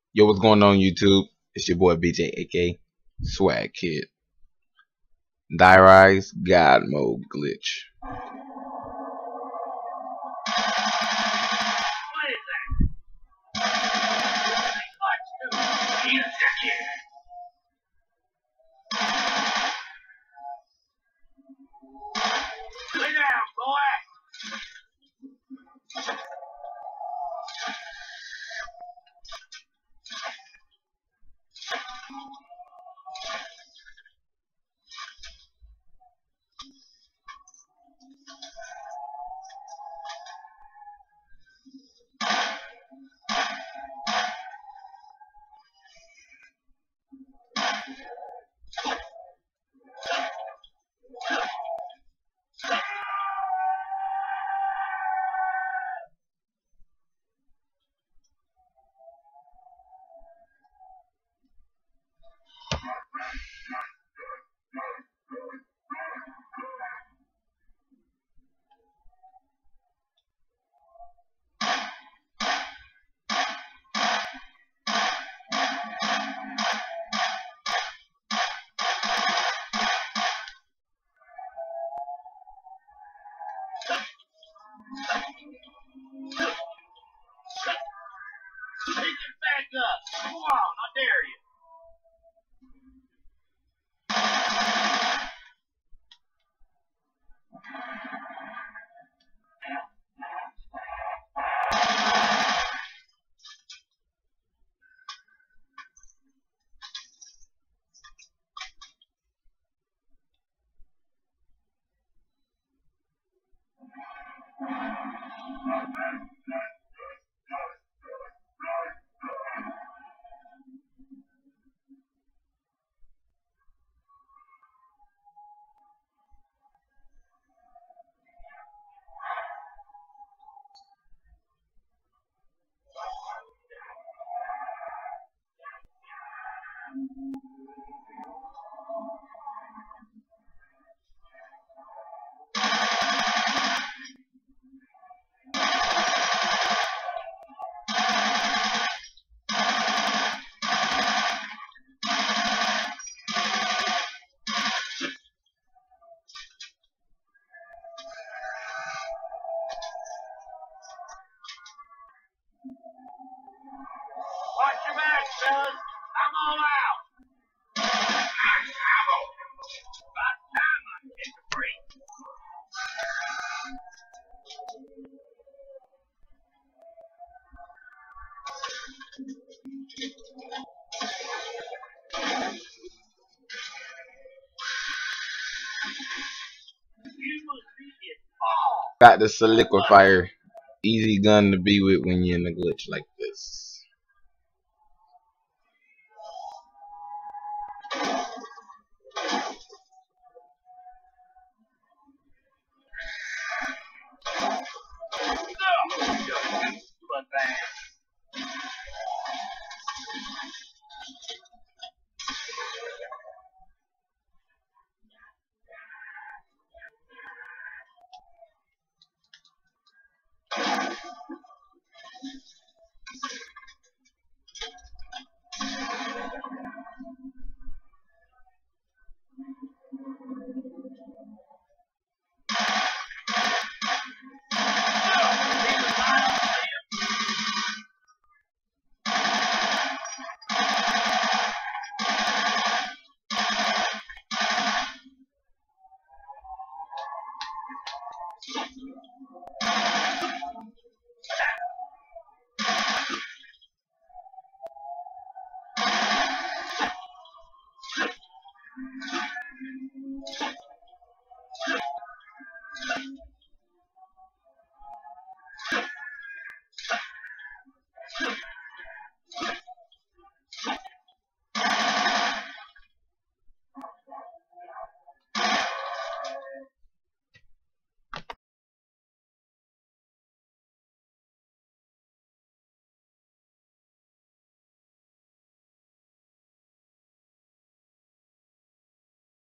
Yo, what's going on YouTube? It's your boy BJ, aka Swag Kid. Die Rise God Mode glitch. Lay down, boy. Pick it back up. Come on, I dare you. Watch your back, fellas. I'm all out. I'm out. About time I take a break. You must be it all. Got the solidifier. Easy gun to be with when you're in a glitch like this. No, you don't do a thing.